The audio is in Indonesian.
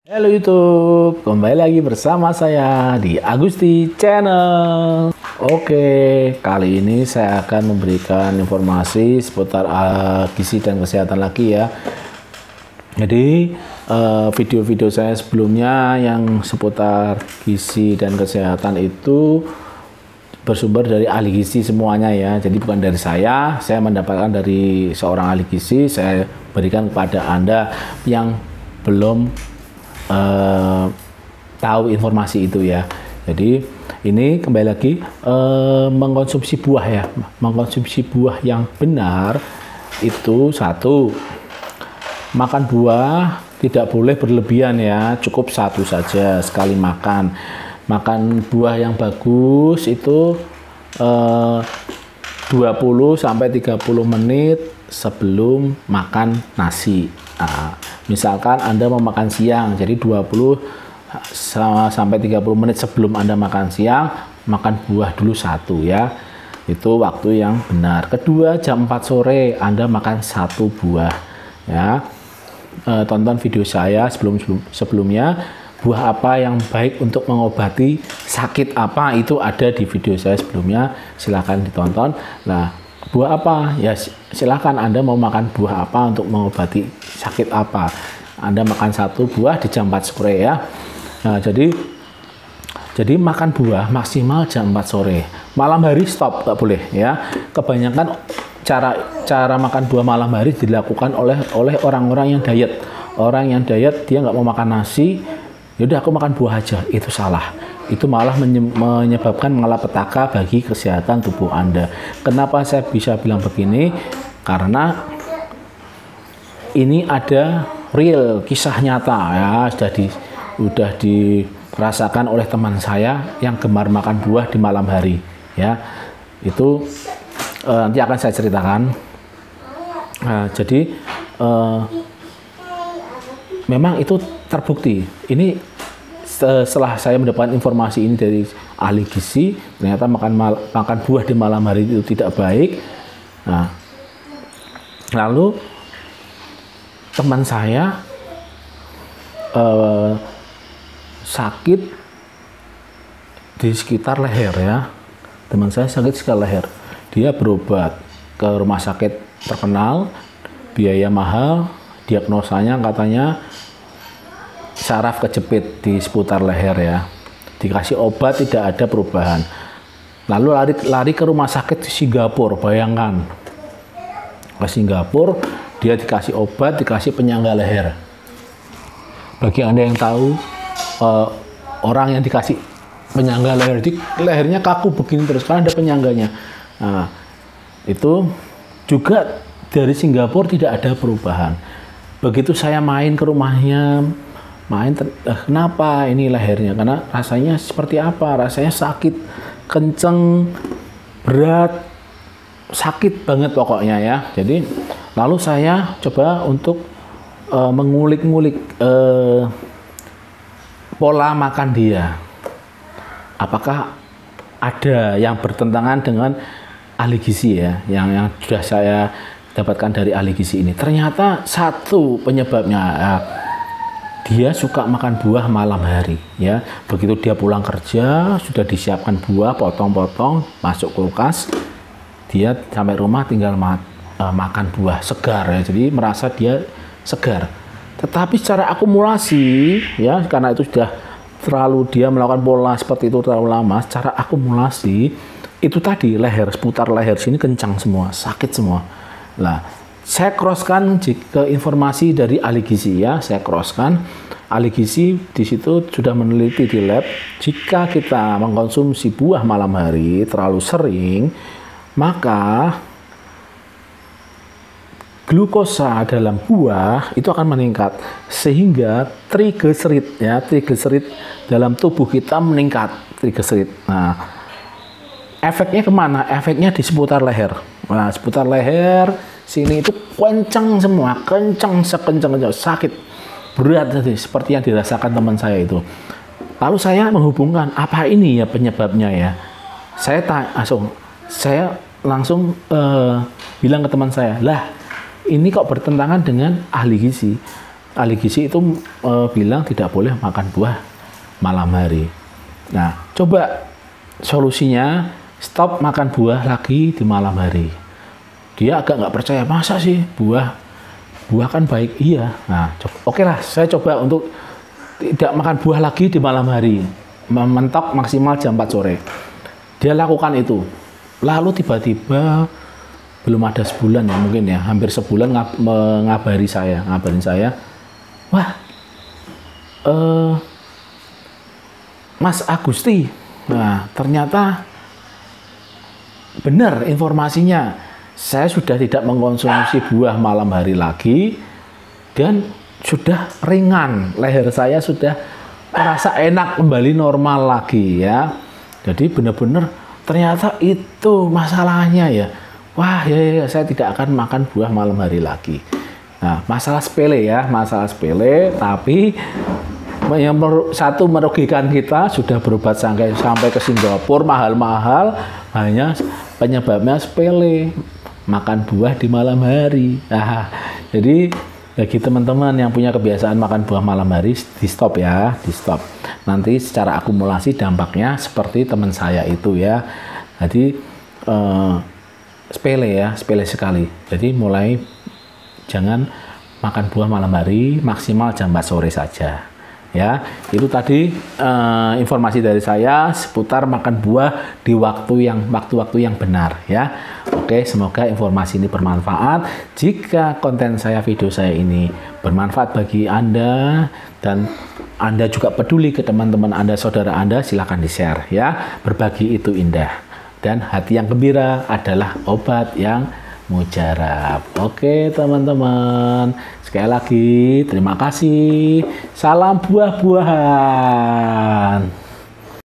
Halo YouTube, kembali lagi bersama saya di Agusti Channel. Oke, kali ini saya akan memberikan informasi seputar gizi dan kesehatan lagi ya. Jadi video-video saya sebelumnya yang seputar gizi dan kesehatan itu bersumber dari ahli gizi semuanya ya. Jadi bukan dari saya mendapatkan dari seorang ahli gizi, saya berikan kepada Anda yang belum tahu informasi itu ya. Jadi ini kembali lagi mengkonsumsi buah ya. Mengkonsumsi buah yang benar itu satu, makan buah tidak boleh berlebihan ya, cukup satu saja sekali makan. Makan buah yang bagus itu 20 sampai 30 menit sebelum makan nasi. Nah, misalkan Anda mau makan siang, jadi 20 sampai 30 menit sebelum Anda makan siang, makan buah dulu satu ya. Itu waktu yang benar. Kedua, jam 4 sore Anda makan satu buah ya. Tonton video saya sebelumnya, buah apa yang baik untuk mengobati sakit apa, itu ada di video saya sebelumnya, silahkan ditonton. Nah, buah apa ya, silahkan Anda mau makan buah apa untuk mengobati sakit apa, Anda makan satu buah di jam 4 sore ya. Nah, jadi makan buah maksimal jam 4 sore, malam hari stop, nggak boleh ya. Kebanyakan cara makan buah malam hari dilakukan oleh orang-orang yang diet. Orang yang diet dia nggak mau makan nasi, yaudah aku makan buah aja, itu salah. Itu malah menyebabkan malapetaka bagi kesehatan tubuh Anda. Kenapa saya bisa bilang begini? Karena ini ada real kisah nyata ya, sudah dirasakan oleh teman saya yang gemar makan buah di malam hari ya. Itu nanti akan saya ceritakan. Jadi memang itu terbukti. Ini setelah saya mendapatkan informasi ini dari ahli gizi, ternyata makan buah di malam hari itu tidak baik. Nah, lalu teman saya sakit di sekitar leher ya. Teman saya sakit di sekitar leher. Dia berobat ke rumah sakit terkenal, biaya mahal, diagnosanya katanya saraf kejepit di seputar leher ya. Dikasih obat tidak ada perubahan. Lalu lari ke rumah sakit di Singapura, bayangkan. Ke Singapura, dia dikasih obat, dikasih penyangga leher. Bagi Anda yang tahu, orang yang dikasih penyangga leher, lehernya kaku begini terus karena ada penyangganya. Nah, itu juga dari Singapura tidak ada perubahan. Begitu saya main ke rumahnya, kenapa ini lehernya? Karena rasanya seperti apa? Rasanya sakit, kenceng, berat, sakit banget pokoknya ya. Jadi lalu saya coba untuk mengulik-ngulik pola makan dia. Apakah ada yang bertentangan dengan ahli gizi ya, yang sudah saya dapatkan dari ahli gizi ini? Ternyata satu penyebabnya ya, dia suka makan buah malam hari ya. Begitu dia pulang kerja, sudah disiapkan buah potong-potong, masuk kulkas, dia sampai rumah tinggal makan buah segar ya. Jadi merasa dia segar. Tetapi secara akumulasi ya, karena itu sudah terlalu, dia melakukan pola seperti itu terlalu lama, secara akumulasi itu tadi leher, seputar leher sini kencang semua, sakit semua. Nah, saya crosskan ke informasi dari ahli gizi ya, saya crosskan. Ahli gizi di situ sudah meneliti di lab, jika kita mengkonsumsi buah malam hari terlalu sering, maka glukosa dalam buah itu akan meningkat, sehingga trigliserid ya, trigliserid dalam tubuh kita meningkat, trigliserid. Nah, efeknya kemana? Efeknya di seputar leher. Nah, seputar leher sini itu kencang semua, kencang sekencang-kencang, sakit berat tadi seperti yang dirasakan teman saya itu. Lalu saya menghubungkan apa ini ya penyebabnya ya. Saya langsung bilang ke teman saya, lah ini kok bertentangan dengan ahli gizi. ahli gizi itu bilang tidak boleh makan buah malam hari. Nah, coba solusinya stop makan buah lagi di malam hari. Dia agak nggak percaya, masa sih buah kan baik? Iya. Nah, oke lah, saya coba untuk tidak makan buah lagi di malam hari, mentok maksimal jam 4 sore. Dia lakukan itu. Lalu tiba-tiba belum ada sebulan ya mungkin ya, hampir sebulan ngabarin saya, wah, Mas Agusti, nah ternyata benar informasinya, saya sudah tidak mengkonsumsi buah malam hari lagi dan sudah ringan, leher saya sudah merasa enak kembali normal lagi ya. Jadi benar-benar ternyata itu masalahnya ya. Wah ya, saya tidak akan makan buah malam hari lagi. Nah, masalah sepele ya, masalah sepele, tapi yang satu merugikan kita, sudah berobat sampai ke Singapura mahal-mahal, hanya penyebabnya sepele, makan buah di malam hari. Nah, jadi bagi teman-teman yang punya kebiasaan makan buah malam hari, di stop ya, di stop. Nanti secara akumulasi dampaknya seperti teman saya itu ya. Jadi sepele ya, sepele sekali. Jadi mulai jangan makan buah malam hari, maksimal jam 4 sore saja. Ya, itu tadi informasi dari saya seputar makan buah di waktu-waktu yang benar ya. Oke, semoga informasi ini bermanfaat. Jika konten saya, video saya ini bermanfaat bagi Anda dan Anda juga peduli ke teman-teman Anda, saudara Anda, silakan di-share ya. Berbagi itu indah. Dan hati yang gembira adalah obat yang mujarab. Oke teman-teman, sekali lagi terima kasih. Salam buah-buahan.